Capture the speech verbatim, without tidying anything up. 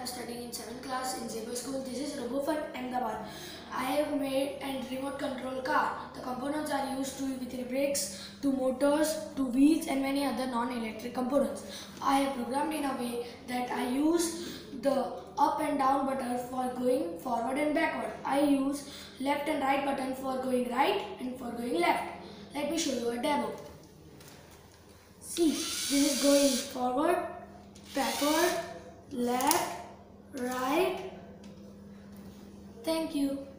am studying in seventh class in Zebra School. This is R F L Ahmedabad. I have made a remote control car. The components are used to E V three brakes, to motors, to wheels and many other non-electric components. I have programmed in a way that I use the up and down button for going forward and backward. I use left and right button for going right and for going left. Let me show you a demo. See, this is going forward, backward, left, right. Thank you.